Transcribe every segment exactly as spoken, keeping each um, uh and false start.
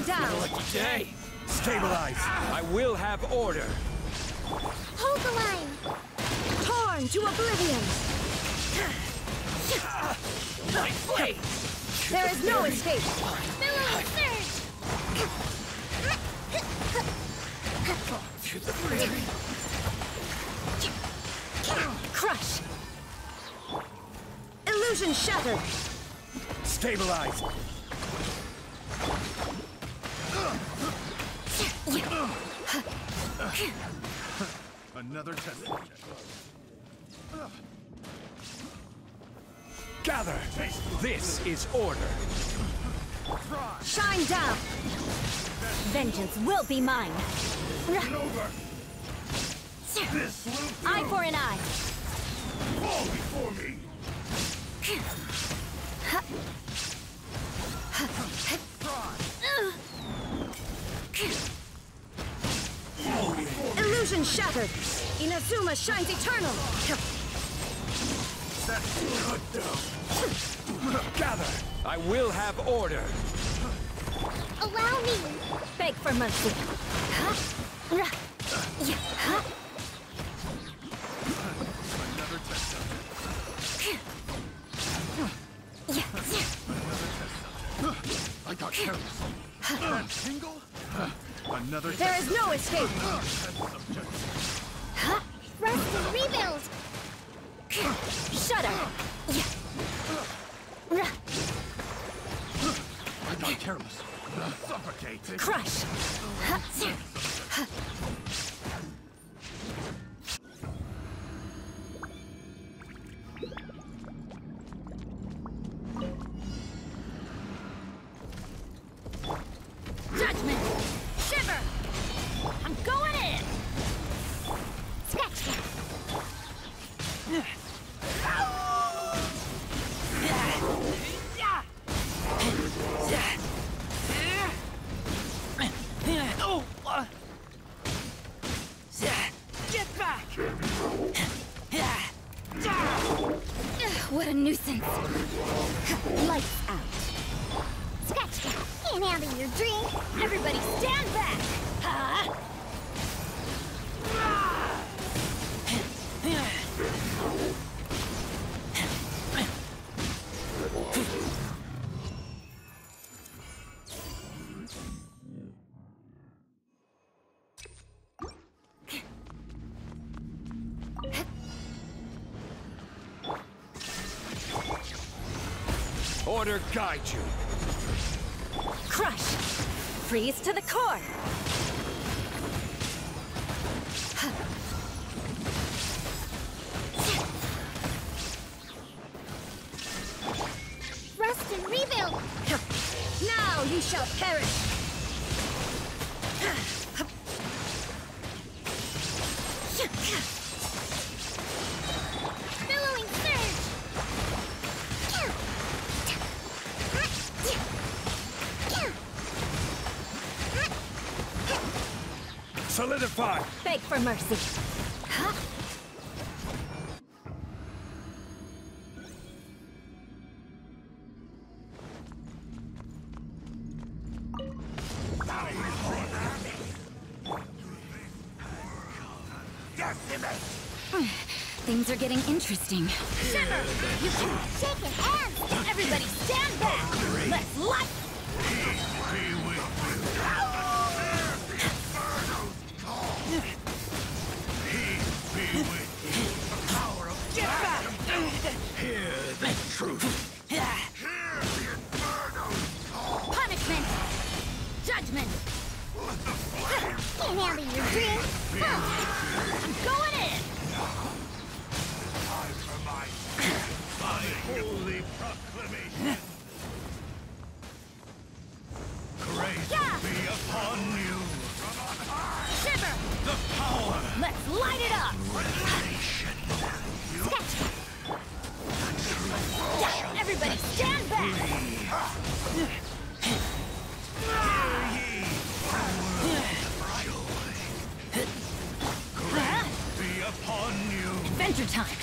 Shine down! Day. Stabilize! I will have order. Hold the line! Torn to oblivion! My blade! There is no escape! Billowing surge! To the prairie. Crush! Illusion shattered! Stabilize! Another test subject. Gather! This is order. Shine down! Vengeance will be mine! Over! This will Eye for an eye! fall before me! Illusion shattered! Inazuma shines eternal! That's good though. Gather! I will have order. Allow me! Beg for mercy! Another test subject. I got careless. That tingle? Another There is no escape! test subject. Rest and rebuild! Shudder! I got careless. Suffocating. Crush! Judgment! Shiver! I'm going in! Sketch that! Get back! What a nuisance! Lights out! Sketch that! Can't handle your drink! Everybody stand back! Huh? Order guide you. Crush! Freeze to the core! Rest and rebuild! Now you shall perish! Billowing surge! Solidify! Beg for mercy! Huh? Things are getting interesting. Shimmer! You can shake it hands! Everybody stand back! Let's light! Get back! Hear the truth. Punishment! Judgment! Can't handle your drink! I'm going in! Time for my, my holy proclamation. Grace Yeah. be upon you. Shiver! The power. Let's light it up! Sketch! Yeah, everybody stand back! Be upon you. Adventure time!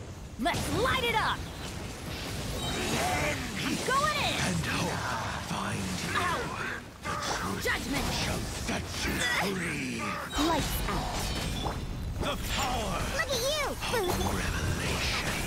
Let's light it up! I'm going in! And hope find Judgment! Shall set you free. Lights out. The power Look at you, Boozy.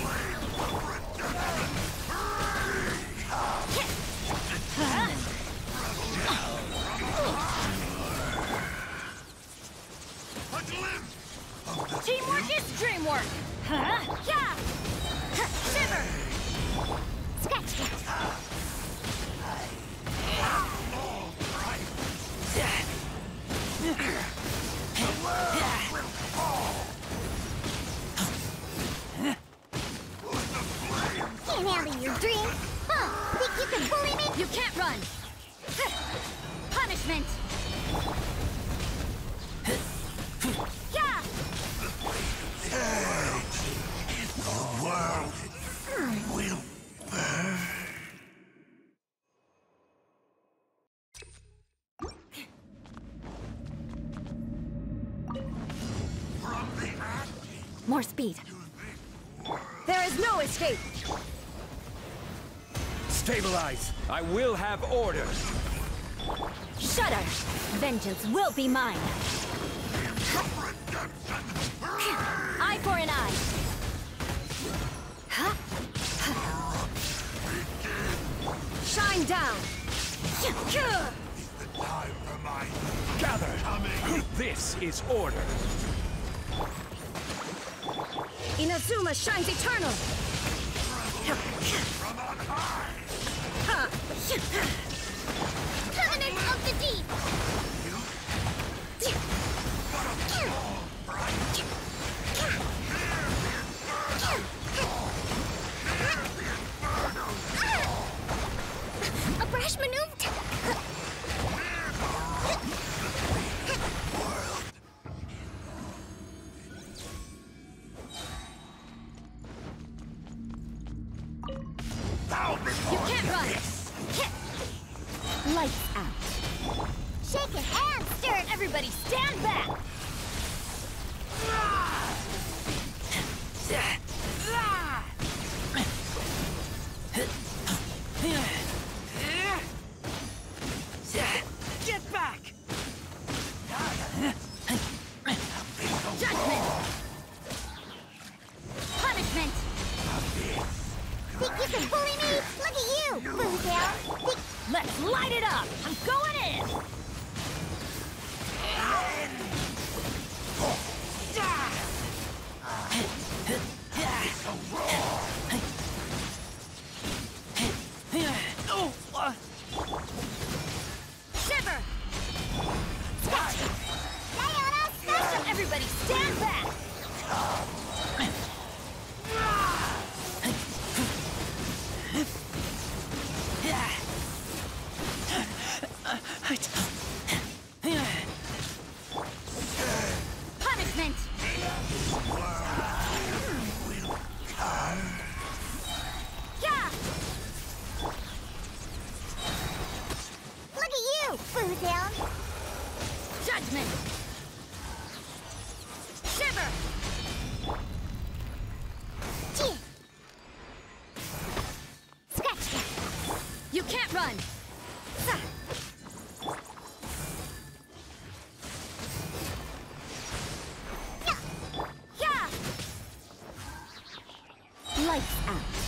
A glimpse. Teamwork is dreamwork! Huh? Yeah! Huh, shiver! Scratch that. Can't handle your dream. Huh? Think you can bully me? You can't run! Huh. Punishment! Yeah! The world will burn. From the act More speed. to this There is no escape! Stabilize. I will have order. Shudder! Vengeance will be mine! Eye for an eye! Huh? Shine down! time for my Gather. coming. This is order. Inazuma shines eternal! From on high. Covenant of the Deep. A brash maneuver. Bow You before can't run! Lights out! Shaken and stirred. Everybody stand back! Get back! Judgment! Punishment! Think you can bully me? Look at you, Boozle. Think Let's light it up! I'm going in! Shiver! Sayonara special. Everybody stand back! Punishment! Yeah! Look at you, Boozle. Judgment! Shiver! Gee. Scratch that. You can't run! Yeah! Lights out!